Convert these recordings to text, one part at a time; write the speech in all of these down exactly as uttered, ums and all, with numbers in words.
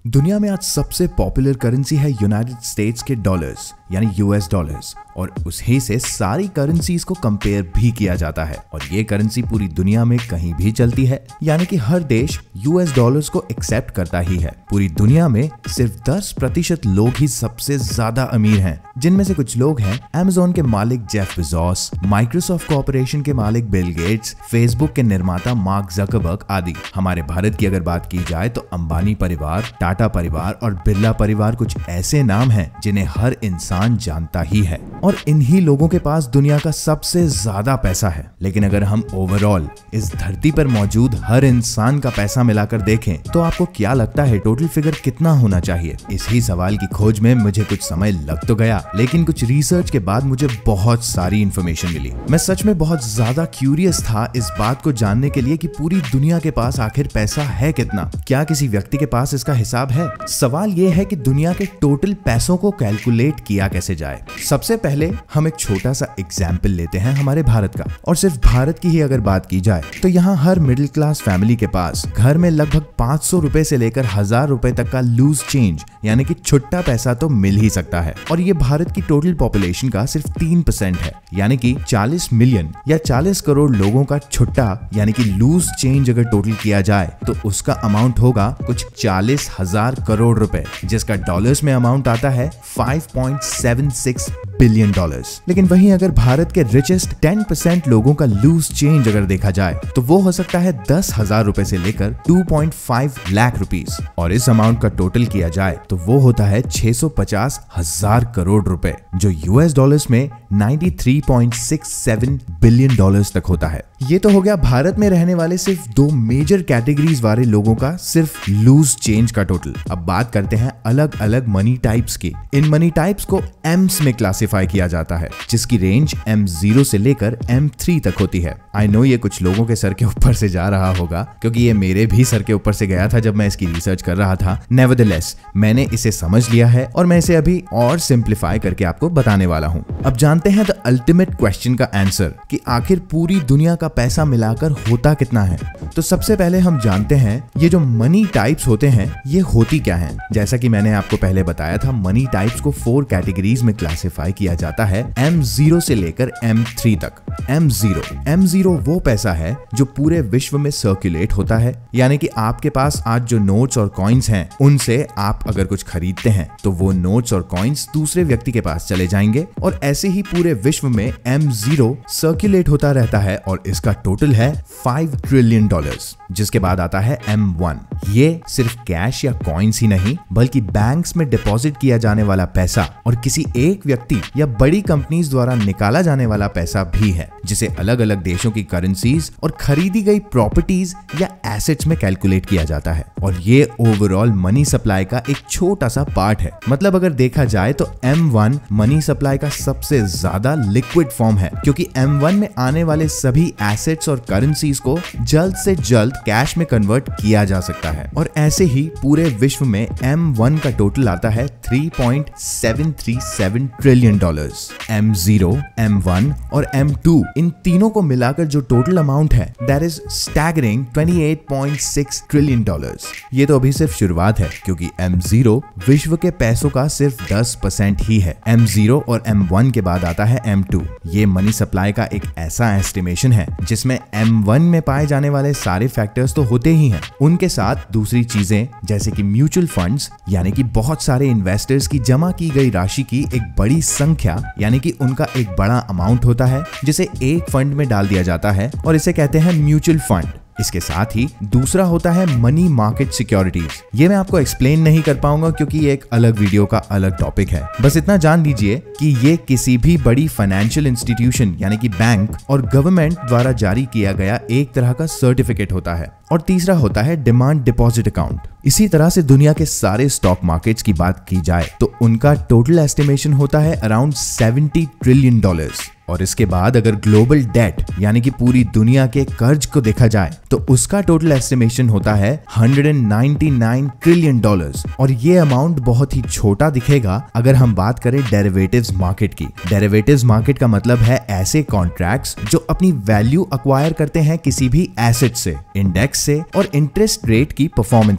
दुनिया में आज सबसे पॉपुलर करेंसी है यूनाइटेड स्टेट्स के डॉलर्स यानी यूएस डॉलर्स, और उसी से सारी करेंसीज को कंपेयर भी किया जाता है। और ये करेंसी पूरी दुनिया में कहीं भी चलती है, यानी कि हर देश यूएस डॉलर्स को एक्सेप्ट करता ही है। पूरी दुनिया में सिर्फ दस प्रतिशत लोग ही सबसे ज्यादा अमीर हैं, जिनमें से कुछ लोग हैं अमेज़न के मालिक जेफ बेजोस, माइक्रोसॉफ्ट कॉर्पोरेशन के मालिक बिल गेट्स, फेसबुक के निर्माता मार्क जकरबर्ग आदि। हमारे भारत की अगर बात की जाए तो अंबानी परिवार, टाटा परिवार और बिरला परिवार कुछ ऐसे नाम हैं जिन्हें हर इंसान जानता ही है, और इन्हीं लोगों के पास दुनिया का सबसे ज्यादा पैसा है। लेकिन अगर हम ओवरऑल इस धरती पर मौजूद हर इंसान का पैसा मिलाकर देखें तो आपको क्या लगता है टोटल फिगर कितना होना चाहिए? इसी सवाल की खोज में मुझे कुछ समय लग तो गया, लेकिन कुछ रिसर्च के बाद मुझे बहुत सारी इंफॉर्मेशन मिली। मैं सच में बहुत ज्यादा क्यूरियस था इस बात को जानने के लिए कि पूरी दुनिया के पास आखिर पैसा है कितना। क्या किसी व्यक्ति के पास इसका हिसाब है? सवाल यह है कि दुनिया के टोटल पैसों को कैलकुलेट किया कैसे जाए। सबसे पहले हम एक छोटा सा एग्जाम्पल लेते हैं हमारे भारत का, और सिर्फ भारत की ही अगर बात की जाए तो यहाँ हर मिडिल क्लास फैमिली के पास घर में लगभग पाँच सौ रुपए से लेकर हजार रुपए तक का लूज चेंज यानी कि छुट्टा पैसा तो मिल ही सकता है। और ये भारत की टोटल पॉपुलेशन का सिर्फ तीन परसेंट है, यानी कि चालीस मिलियन या चालीस करोड़ लोगों का छुट्टा यानी कि लूज चेंज अगर टोटल किया जाए तो उसका अमाउंट होगा कुछ चालीस हजार करोड़ रुपए, जिसका डॉलर्स में अमाउंट आता है five point seven six billion dollars. लेकिन वहीं अगर भारत के रिचेस्ट टेन परसेंट लोगों का लूज चेंज अगर देखा जाए तो वो हो सकता है दस हजार रुपए से लेकर दो पॉइंट पाँच लाख रुपीस, और इस अमाउंट का टोटल किया जाए तो वो होता है छह सौ पचास हजार करोड़ रुपए, जो यूएस डॉलर्स में तिरानवे पॉइंट छह सात बिलियन डॉलर्स तक होता है। ये तो हो गया भारत में रहने वाले सिर्फ दो मेजर कैटेगरीज वाले लोगों का सिर्फ लूज चेंज का टोटल। अब बात करते हैं अलग अलग मनी टाइप्स की। इन मनी टाइप्स को एम्स में क्लासिफाई किया जाता है, जिसकी रेंज एम जीरो से लेकर एम थ्री तक होती है। आई नो ये कुछ लोगों के सर के ऊपर से जा रहा होगा, क्योंकि ये मेरे भी सर के ऊपर से गया था जब मैं इसकी रिसर्च कर रहा था। नेवरदलेस मैंने इसे समझ लिया है और मैं इसे अभी और सिंप्लीफाई करके आपको बताने वाला हूँ। अब जानते हैं द अल्टीमेट क्वेश्चन का आंसर कि आखिर पूरी दुनिया का पैसा मिलाकर होता कितना है। तो सबसे पहले हम जानते हैं ये जो मनी टाइप्स होते हैं ये होती क्या हैं। जैसा कि मैंने आपको पहले बताया था, मनी टाइप्स को फोर कैटेगरीज में क्लासिफाई किया जाता है, एम जीरो से लेकर एम थ्री तक। एम जीरो एम जीरो वो पैसा है जो पूरे विश्व में सर्कुलेट होता है, यानी कि आपके पास आज जो नोट्स और कॉइन्स हैं उनसे आप अगर कुछ खरीदते हैं तो वो नोट्स और कॉइन्स दूसरे व्यक्ति के पास चले जाएंगे, और ऐसे ही पूरे विश्व में एम जीरो सर्कुलेट होता रहता है, और इसका टोटल है फाइव ट्रिलियन डॉलर्स। जिसके बाद आता है एम वन। ये सिर्फ कैश या कॉइन्स ही नहीं बल्कि बैंक्स में डिपॉजिट किया जाने वाला पैसा और किसी एक व्यक्ति या बड़ी कंपनीज द्वारा निकाला जाने वाला पैसा भी है, जिसे अलग अलग देशों की करेंसीज और खरीदी गई प्रॉपर्टीज या एसेट्स में कैलकुलेट किया जाता है। और ये ओवरऑल मनी सप्लाई का एक छोटा सा पार्ट है। मतलब अगर देखा जाए तो एम वन मनी सप्लाई का सबसे ज्यादा लिक्विड फॉर्म है, क्योंकि एम वन में आने वाले सभी एसेट्स और करेंसीज को जल्द से जल्द कैश में कन्वर्ट किया जा सकता है। और ऐसे ही पूरे विश्व में एम वन का टोटल आता है three point seven three seven trillion dollars. M zero, M one और एम टू इन तीनों को मिलाकर जो टोटल अमाउंट है दैट इज स्टैगरिंग अट्ठाईस पॉइंट छह ट्रिलियन डॉलर्स। ये तो अभी सिर्फ शुरुआत है, क्योंकि एम जीरो विश्व के पैसों का सिर्फ दस परसेंट ही है। एम जीरो और एम वन के बाद आता है एम टू। ये मनी सप्लाई का एक ऐसा एस्टिमेशन है जिसमें एम वन में पाए जाने वाले सारे फैक्टर्स तो होते ही हैं, उनके साथ दूसरी चीजें जैसे कि म्यूचुअल फंड्स यानी कि बहुत सारे इन्वेस्टर्स की जमा की गई राशि की एक बड़ी संख्या यानी कि उनका एक बड़ा अमाउंट होता है, जिसे एक फंड में डाल दिया जाता है और इसे कहते हैं म्यूचुअल फंड। इसके साथ ही दूसरा होता है मनी मार्केट सिक्योरिटीज। ये मैं आपको एक्सप्लेन नहीं कर पाऊंगा क्योंकि ये एक अलग वीडियो का अलग टॉपिक है। बस इतना जान लीजिए कि ये किसी भी बड़ी फाइनेंशियल इंस्टीट्यूशन यानी कि बैंक और गवर्नमेंट द्वारा जारी किया गया एक तरह का सर्टिफिकेट होता है। और तीसरा होता है डिमांड डिपॉजिट अकाउंट। इसी तरह से दुनिया के सारे स्टॉक मार्केट्स की बात की जाए तो उनका टोटल एस्टिमेशन होता है अराउंड सत्तर ट्रिलियन डॉलर्स। और इसके बाद अगर ग्लोबल डेट यानी कि पूरी दुनिया के कर्ज को देखा जाए तो उसका टोटल एस्टिमेशन होता है एक सौ निन्यानवे ट्रिलियन डॉलर्स। और ये अमाउंट बहुत ही छोटा दिखेगा अगर हम बात करें डेरिवेटिव्स मार्केट की। डेरिवेटिव्स मार्केट का मतलब है ऐसे कॉन्ट्रैक्ट्स जो अपनी वैल्यू अक्वायर करते हैं किसी भी एसेट से, इंडेक्स से और इंटरेस्ट रेट की परफॉर्मेंस से।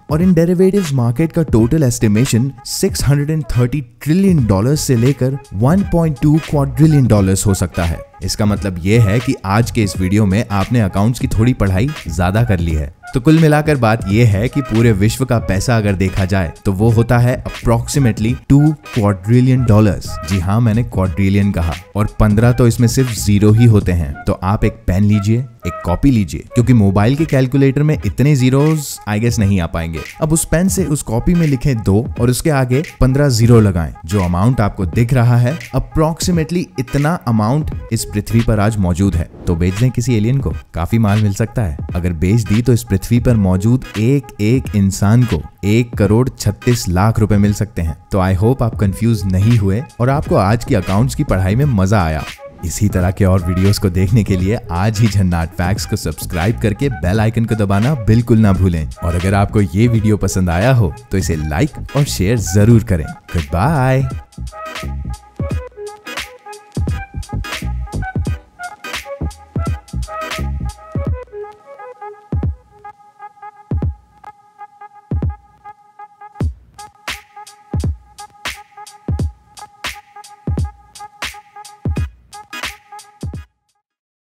और इन डेरिवेटिव्स मार्केट का टोटल एस्टिमेशन छह सौ तीस ट्रिलियन डॉलर्स से लेकर एक पॉइंट दो क्वाड्रिलियन डॉलर्स हो सकता है। इसका मतलब ये है कि आज के इस वीडियो में आपने अकाउंट्स की थोड़ी पढ़ाई ज्यादा कर ली है। तो कुल मिलाकर बात यह है कि पूरे विश्व का पैसा अगर देखा जाए तो वो होता है अप्रोक्सीमेटली टू क्वाड्रिलियन डॉलर्स। जी हाँ, मैंने क्वाड्रिलियन कहा, और पंद्रह तो इसमें सिर्फ जीरो ही होते हैं। तो आप एक पेन लीजिए, एक कॉपी लीजिए, क्योंकि मोबाइल के कैलकुलेटर में इतने जीरोस आई गेस नहीं आ पाएंगे। अब उस पेन से उस कॉपी में लिखें दो और उसके आगे पंद्रह जीरो लगाएं। जो अमाउंट आपको दिख रहा है अप्रोक्सीमेटली इतना अमाउंट इस पृथ्वी पर आज मौजूद है। तो बेच दें किसी एलियन को, काफी माल मिल सकता है। अगर बेच दी तो इस पृथ्वी पर मौजूद एक एक इंसान को एक करोड़ छत्तीस लाख रुपए मिल सकते हैं। तो आई होप आप कंफ्यूज नहीं हुए और आपको आज की अकाउंट्स की पढ़ाई में मजा आया। इसी तरह के और वीडियोस को देखने के लिए आज ही झन्नाट फैक्ट्स को सब्सक्राइब करके बेल आइकन को दबाना बिल्कुल ना भूलें। और अगर आपको ये वीडियो पसंद आया हो तो इसे लाइक और शेयर जरूर करें। Good bye.